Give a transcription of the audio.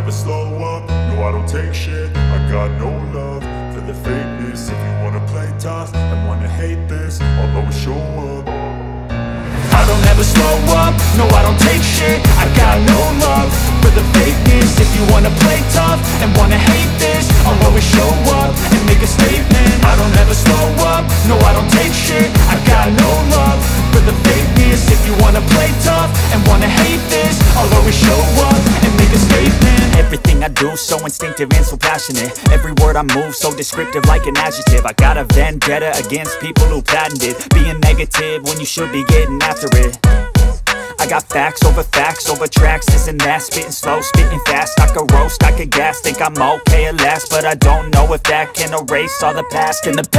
never slow up, no I don't take shit. I got no love for the fakeness. If you wanna play tough and wanna hate this, I'll always show up. I don't ever slow up, no I don't take shit. I got no love for the fakeness. If you wanna play tough and wanna hate this, I'll always show up and make a statement. I don't ever slow up, no I don't take shit. I got no love for the fakeness. If you wanna play tough and wanna hate this, I'll always show up and make a statement. Everything I do so instinctive and so passionate. Every word I move so descriptive like an adjective. I got a vendetta against people who patented being negative when you should be getting after it. I got facts over tracks, this and that. Spitting slow, spitting fast. I could roast, I could gas. Think I'm okay at last, but I don't know if that can erase all the past. And the